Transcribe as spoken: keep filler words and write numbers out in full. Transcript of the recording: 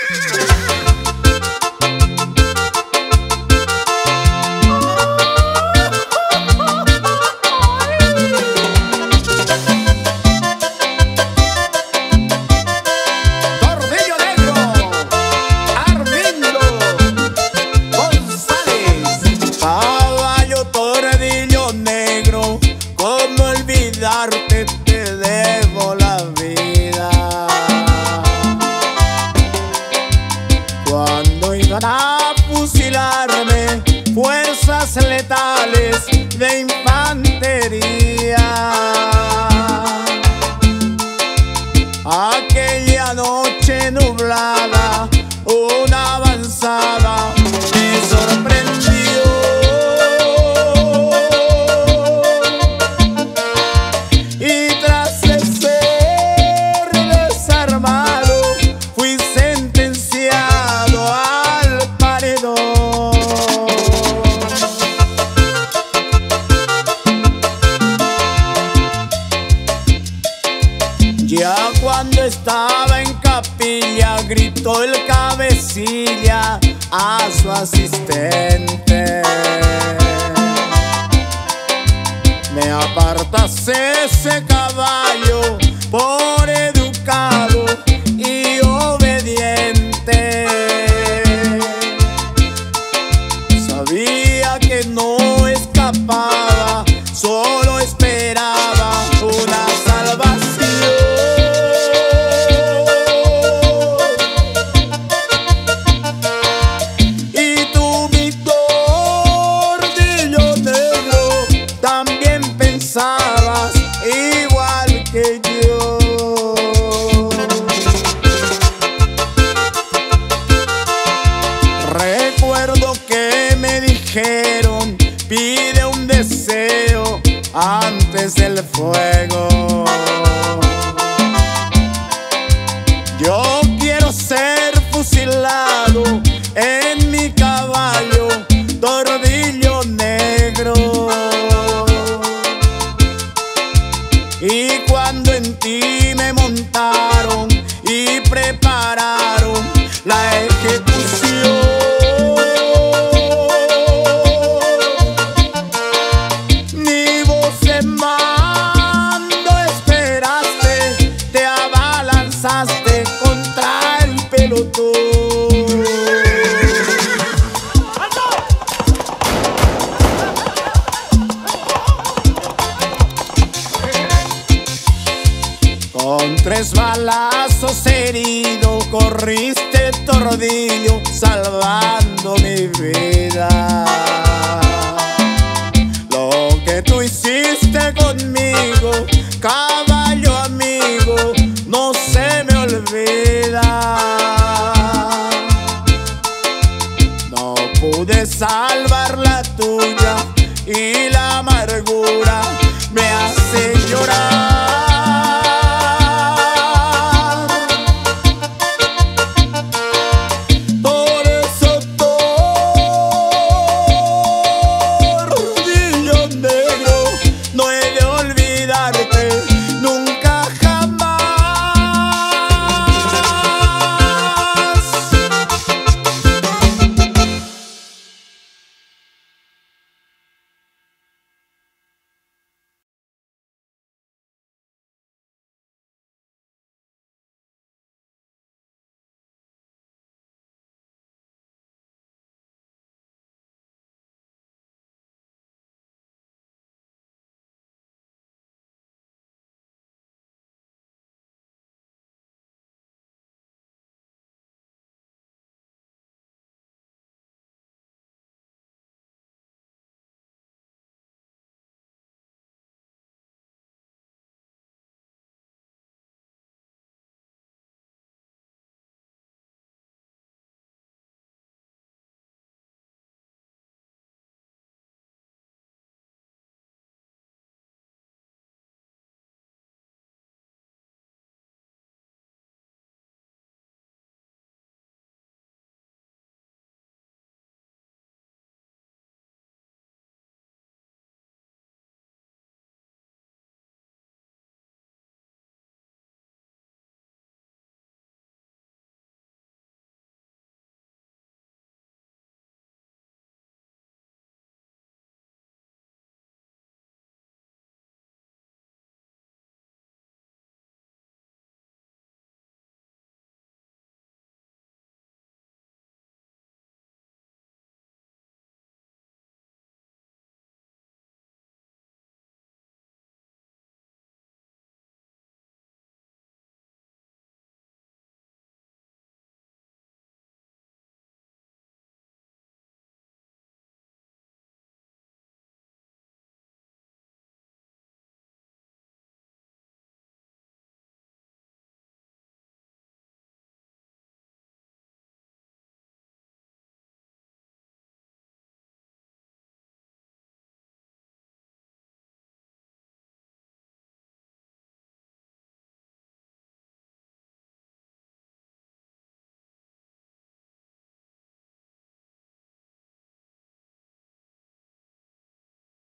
Te debo la vida. Cuando iban a fusilarme fuerzas letales de infantería, aquella noche nublada, una avanzada me sorprendió. Ya cuando estaba en capilla, gritó el cabecilla a su asistente: me apartas ese caballo por educado y obediente. Sabía que no escapaba, solo esperaba una salvación. Pensabas igual que yo. Recuerdo que me dijeron: pide un deseo antes del fuego. Yo quiero ser fusilado en mi caballo Tordillo Negro. Y cuando en ti me montaron y prepararon la ejecución, ni voz en mando esperaste, te abalanzaste contra el pelotón. Con tres balazos herido, corriste, Tordillo, salvando mi vida. Lo que tú hiciste conmigo, caballo amigo, no se me olvida.